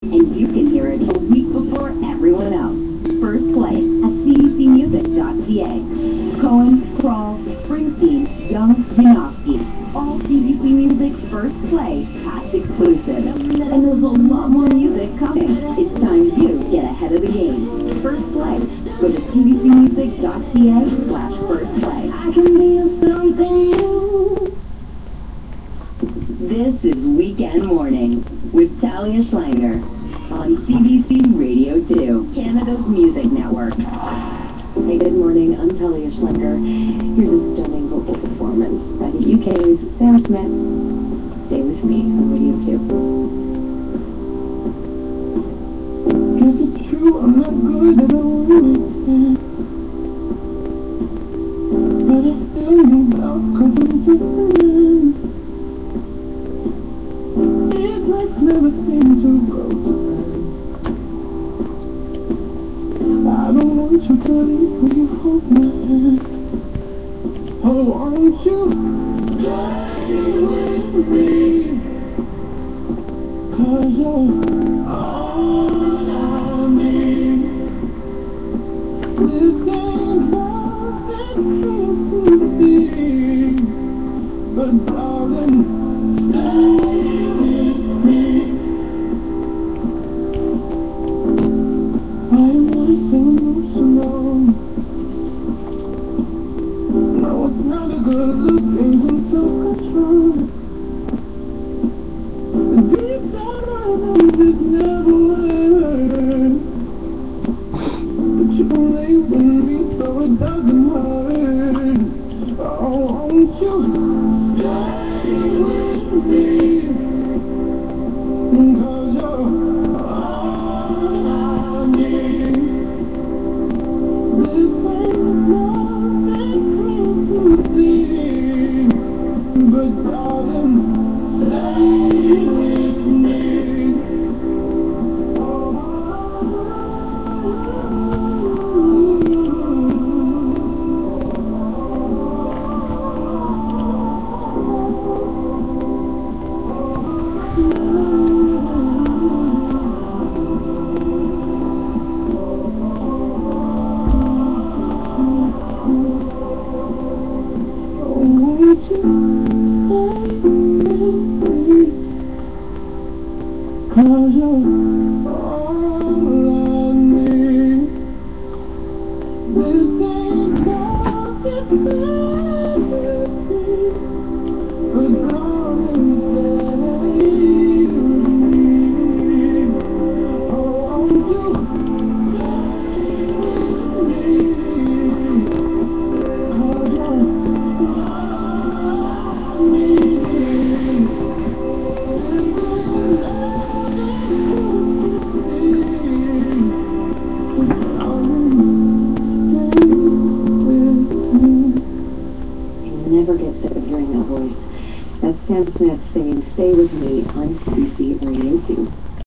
and you can hear it a week before everyone else. First play at cbcmusic.ca. Cohen, Kroll, Springsteen, Young, Yanofsky. All CBC Music's first play, past exclusive. And there's a lot more music coming. It's time you get ahead of the game. First play. Go to cbcmusic.ca/firstplay. I can be something new. This is Weekend Morning with Talia Schlanger on CBC Radio 2, Canada's Music Network. Hey, good morning. I'm Talia Schlanger. Here's a stunning vocal performance by the UK's Sam Smith. Stay with me on Radio 2. Guess it's true, I'm not good, I don't understand. But I still need out, 'cause I'm just a man. These nights never seem to go to plan. I don't want you to leave, will you hold my hand? Oh, won't you stay with me? 'Cause you're all I need. This ain't nothing to see, but darling, stay with me. I was so emotional. Now it's not a good look, things in self-control. Deep down I know this never hurt, but you lay with me so it doesn't hurt. Oh, won't you stay with me? 'Cause you're all I need. This ain't nothing to see, but darling, stay with me. Won't you stay with me? 'Cause you're all I need. This ain't nothing fancy, but darling, stay with me. Oh, won't you stay with me? 'Cause you're Never get sick of hearing that voice. That's Sam Smith singing Stay With Me on CBC Radio 2.